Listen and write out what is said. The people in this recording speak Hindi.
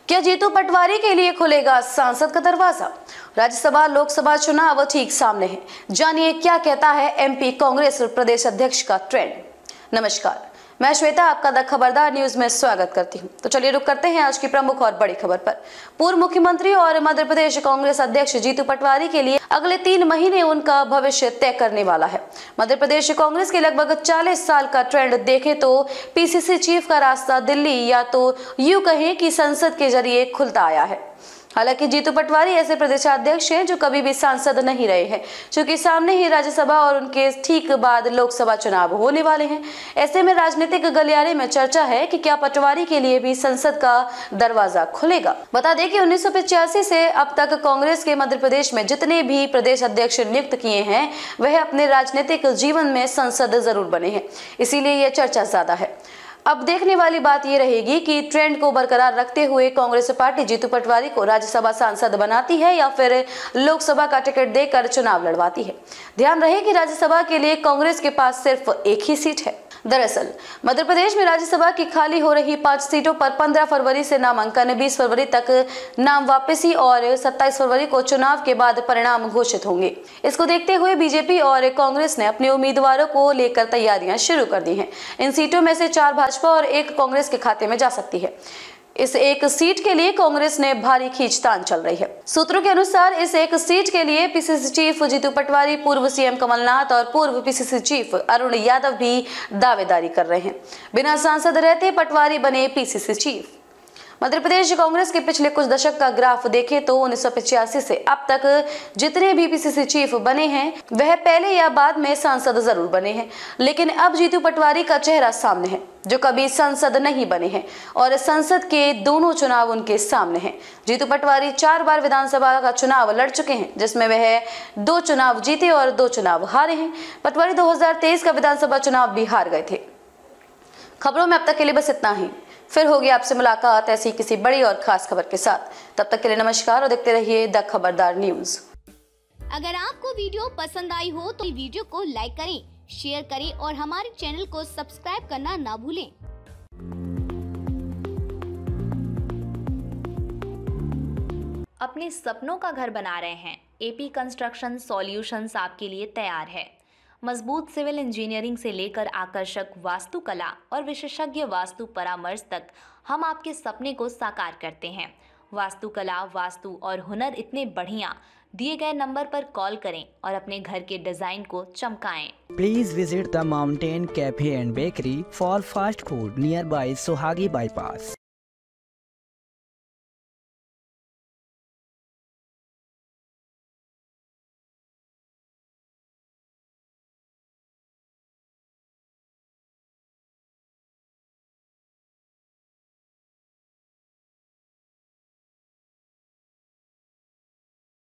क्या जीतू पटवारी के लिए खुलेगा सांसद का दरवाजा? राज्यसभा लोकसभा चुनाव ठीक सामने है। जानिए क्या कहता है एमपी कांग्रेस प्रदेश अध्यक्ष का ट्रेंड। नमस्कार, मैं श्वेता आपका द खबरदार न्यूज में स्वागत करती हूं। तो चलिए रुक करते हैं आज की प्रमुख और बड़ी खबर पर। पूर्व मुख्यमंत्री और मध्य प्रदेश कांग्रेस अध्यक्ष जीतू पटवारी के लिए अगले 3 महीने उनका भविष्य तय करने वाला है। मध्य प्रदेश कांग्रेस के लगभग 40 साल का ट्रेंड देखें तो पीसीसी चीफ का रास्ता दिल्ली या तो यूं कहें कि संसद के जरिए खुलता आया है। हालांकि जीतू पटवारी ऐसे प्रदेशाध्यक्ष हैं जो कभी भी सांसद नहीं रहे हैं, क्योंकि सामने ही राज्यसभा और उनके ठीक बाद लोकसभा चुनाव होने वाले हैं। ऐसे में राजनीतिक गलियारे में चर्चा है कि क्या पटवारी के लिए भी संसद का दरवाजा खुलेगा। बता दें कि 1985 से अब तक कांग्रेस के मध्य प्रदेश में जितने भी प्रदेश अध्यक्ष नियुक्त किए हैं वह अपने राजनीतिक जीवन में सांसद जरूर बने हैं, इसीलिए यह चर्चा ज्यादा है। अब देखने वाली बात यह रहेगी कि ट्रेंड को बरकरार रखते हुए कांग्रेस पार्टी जीतू पटवारी को राज्यसभा सांसद बनाती है या फिर लोकसभा का टिकट देकर चुनाव लड़वाती है। ध्यान रहे कि राज्यसभा के लिए कांग्रेस के पास सिर्फ एक ही सीट है। दरअसल मध्य प्रदेश में राज्यसभा की खाली हो रही 5 सीटों पर 15 फरवरी से नामांकन, 20 फरवरी तक नाम वापसी और 27 फरवरी को चुनाव के बाद परिणाम घोषित होंगे। इसको देखते हुए बीजेपी और कांग्रेस ने अपने उम्मीदवारों को लेकर तैयारियां शुरू कर दी हैं। इन सीटों में से 4 भाजपा और 1 कांग्रेस के खाते में जा सकती है। इस एक सीट के लिए कांग्रेस ने भारी खींचतान चल रही है। सूत्रों के अनुसार इस एक सीट के लिए पीसीसी चीफ जीतू पटवारी, पूर्व सीएम कमलनाथ और पूर्व पीसीसी चीफ अरुण यादव भी दावेदारी कर रहे हैं। बिना सांसद रहते पटवारी बने पीसीसी चीफ। मध्य प्रदेश कांग्रेस के पिछले कुछ दशक का ग्राफ देखें तो 1985 से अब तक जितने भी पीसीसी चीफ बने हैं वह पहले या बाद में सांसद जरूर बने हैं, लेकिन अब जीतू पटवारी का चेहरा सामने है जो कभी सांसद नहीं बने हैं और संसद के दोनों चुनाव उनके सामने हैं। जीतू पटवारी 4 बार विधानसभा का चुनाव लड़ चुके हैं, जिसमें वह 2 चुनाव जीते और 2 चुनाव हारे हैं। पटवारी 2023 का विधानसभा चुनाव भी हार गए थे। खबरों में अब तक के लिए बस इतना ही। फिर होगी आपसे मुलाकात ऐसी किसी बड़ी और खास खबर के साथ। तब तक के लिए नमस्कार और देखते रहिए द खबरदार न्यूज। अगर आपको वीडियो पसंद आई हो तो वीडियो को लाइक करें, शेयर करें और हमारे चैनल को सब्सक्राइब करना ना भूलें। अपने सपनों का घर बना रहे हैं? एपी कंस्ट्रक्शन सॉल्यूशंस आपके लिए तैयार है। मजबूत सिविल इंजीनियरिंग से लेकर आकर्षक वास्तुकला और विशेषज्ञ वास्तु परामर्श तक हम आपके सपने को साकार करते हैं। वास्तुकला, वास्तु और हुनर इतने बढ़िया। दिए गए नंबर पर कॉल करें और अपने घर के डिजाइन को चमकाएं। Please visit the Mountain Cafe and Bakery for fast food nearby Sohagi Bypass.